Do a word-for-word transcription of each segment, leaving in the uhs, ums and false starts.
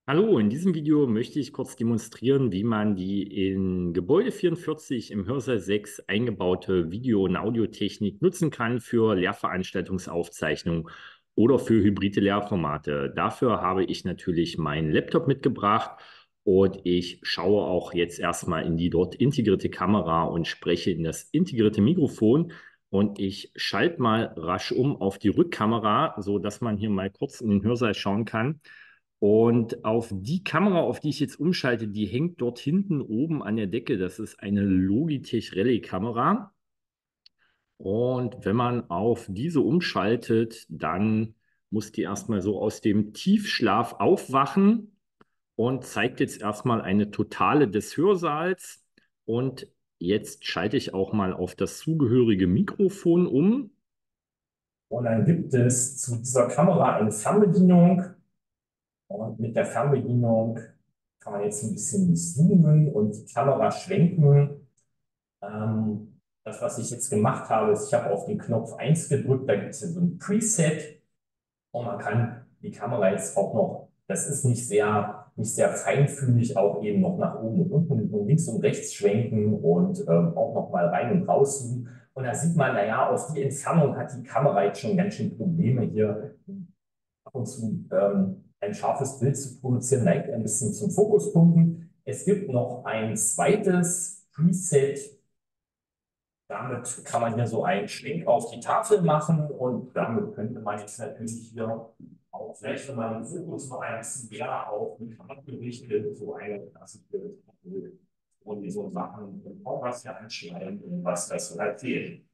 Hallo, in diesem Video möchte ich kurz demonstrieren, wie man die in Gebäude vierundvierzig im Hörsaal sechs eingebaute Video- und Audiotechnik nutzen kann für Lehrveranstaltungsaufzeichnungen oder für hybride Lehrformate. Dafür habe ich natürlich meinen Laptop mitgebracht und ich schaue auch jetzt erstmal in die dort integrierte Kamera und spreche in das integrierte Mikrofon. Und ich schalte mal rasch um auf die Rückkamera, so dass man hier mal kurz in den Hörsaal schauen kann. Und auf die Kamera, auf die ich jetzt umschalte, die hängt dort hinten oben an der Decke. Das ist eine Logitech Rallye-Kamera. Und wenn man auf diese umschaltet, dann muss die erstmal so aus dem Tiefschlaf aufwachen und zeigt jetzt erstmal eine Totale des Hörsaals. Und jetzt schalte ich auch mal auf das zugehörige Mikrofon um. Und dann gibt es zu dieser Kamera eine Fernbedienung. Und mit der Fernbedienung kann man jetzt ein bisschen zoomen und die Kamera schwenken. Ähm, das, was ich jetzt gemacht habe, ist, ich habe auf den Knopf eins gedrückt. Da gibt es hier so ein Preset. Und man kann die Kamera jetzt auch noch, das ist nicht sehr, nicht sehr feinfühlig, auch eben noch nach oben und unten und links und rechts schwenken und ähm, auch noch mal rein und raus zoomen. Und da sieht man, naja, auf die Entfernung hat die Kamera jetzt schon ganz schön Probleme hier ab und zu ähm, ein scharfes Bild zu produzieren, neigt ein bisschen zum Fokuspunkten. Es gibt noch ein zweites Preset. Damit kann man hier so einen Schwenk auf die Tafel machen und damit könnte man jetzt natürlich hier auch vielleicht, wenn man den Fokus noch ein bisschen mehr auf die Kamera richtet, so eine klassische und so Sachen und auch was hier anschneiden und was das so erzählen.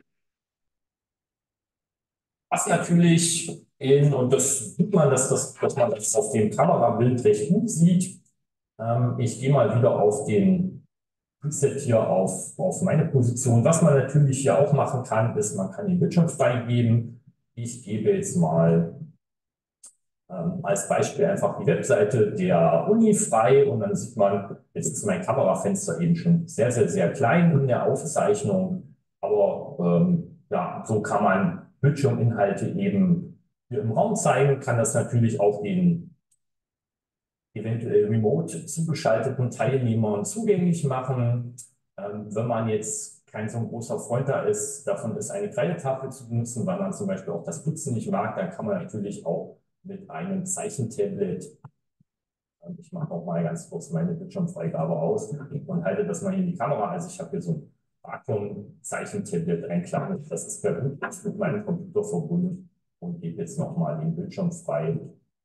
Was natürlich in, und das sieht man, dass, das, dass man das auf dem Kamerabild recht gut sieht. Ähm, ich gehe mal wieder auf den Preset hier auf, auf meine Position. Was man natürlich hier auch machen kann, ist, man kann den Bildschirm freigeben. Ich gebe jetzt mal ähm, als Beispiel einfach die Webseite der Uni frei und dann sieht man, jetzt ist mein Kamerafenster eben schon sehr, sehr, sehr klein in der Aufzeichnung. Aber ähm, ja, so kann man Bildschirminhalte eben hier im Raum zeigen, kann das natürlich auch den eventuell remote zugeschalteten Teilnehmern zugänglich machen. Ähm, wenn man jetzt kein so ein großer Freund da ist, davon ist eine Kreidetafel zu benutzen, weil man zum Beispiel auch das Putzen nicht mag, dann kann man natürlich auch mit einem Zeichentablet, ähm, ich mache noch mal ganz kurz meine Bildschirmfreigabe aus und halte das mal in die Kamera. Also ich habe hier so ein Vakuum-Zeichentablet, ein kleines, das ist per Bluetooth mit meinem Computer verbunden und gebe jetzt noch mal den Bildschirm frei.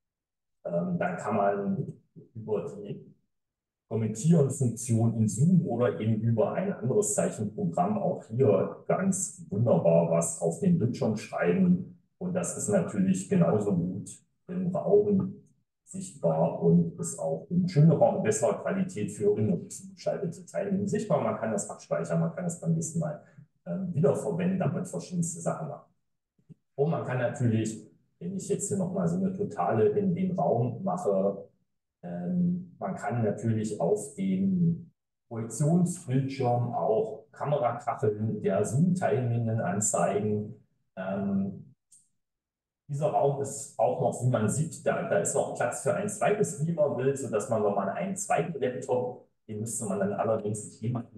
Ähm, dann kann man über die Kommentieren-Funktion in Zoom oder eben über ein anderes Zeichenprogramm auch hier ganz wunderbar was auf den Bildschirm schreiben. Und das ist natürlich genauso gut im Raum sichtbar und ist auch in schönerer und besserer Qualität für remote zugeschaltete Teilnehmer sichtbar. Man kann das abspeichern, man kann das beim nächsten Mal ähm, wiederverwenden, damit verschiedenste Sachen machen. Und man kann natürlich, wenn ich jetzt hier nochmal so eine Totale in den Raum mache, ähm, man kann natürlich auf dem Projektionsbildschirm auch Kamerakacheln der Zoom-Teilnehmenden anzeigen. Ähm, dieser Raum ist auch noch, wie man sieht, da, da ist noch Platz für ein zweites Beamerbild, sodass man, wenn man einen zweiten Laptop, den müsste man dann allerdings nicht jemanden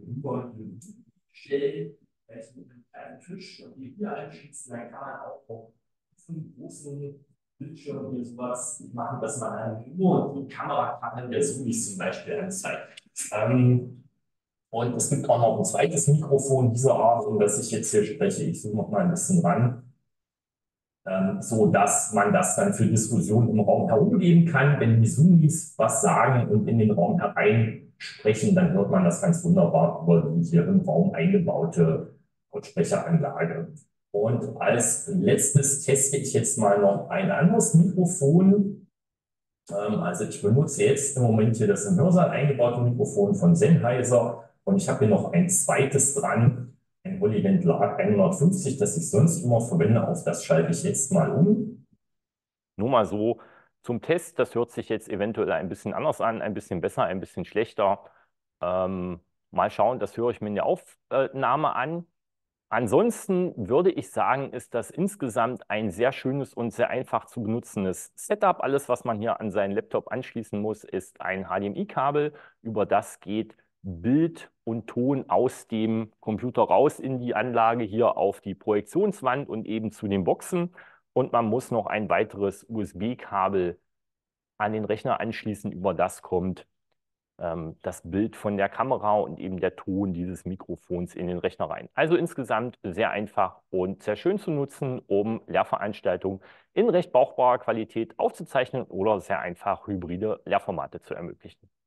überstellen, vielleicht mit einem kleinen Tisch und die hier einschießen, dann kann man auch auf diesen großen Bildschirm hier sowas machen, dass man dann nur die Kamerakacheln der Zoomies zum Beispiel anzeigt. Ähm, und es gibt auch noch ein zweites Mikrofon dieser Art, um das ich jetzt hier spreche. Ich zoome noch mal ein bisschen ran, ähm, so dass man das dann für Diskussionen im Raum herumgeben kann. Wenn die Zoomies was sagen und in den Raum hereinsprechen, dann hört man das ganz wunderbar über die hier im Raum eingebaute Lautsprecheranlage. Und als letztes teste ich jetzt mal noch ein anderes Mikrofon. Ähm, also ich benutze jetzt im Moment hier das im Hörsaal eingebaute Mikrofon von Sennheiser und ich habe hier noch ein zweites dran, ein Hollyland Lark hundertfünfzig, das ich sonst immer verwende. Auf das schalte ich jetzt mal um. Nur mal so zum Test, das hört sich jetzt eventuell ein bisschen anders an, ein bisschen besser, ein bisschen schlechter. Ähm, mal schauen, das höre ich mir in der Aufnahme an. Ansonsten würde ich sagen, ist das insgesamt ein sehr schönes und sehr einfach zu benutzendes Setup. Alles, was man hier an seinen Laptop anschließen muss, ist ein H D M I-Kabel. Über das geht Bild und Ton aus dem Computer raus in die Anlage hier auf die Projektionswand und eben zu den Boxen. Und man muss noch ein weiteres U S B-Kabel an den Rechner anschließen. Über das kommt ähm, das Bild von der Kamera und eben der Ton dieses Mikrofons in den Rechner rein. Also insgesamt sehr einfach und sehr schön zu nutzen, um Lehrveranstaltungen in recht brauchbarer Qualität aufzuzeichnen oder sehr einfach hybride Lehrformate zu ermöglichen.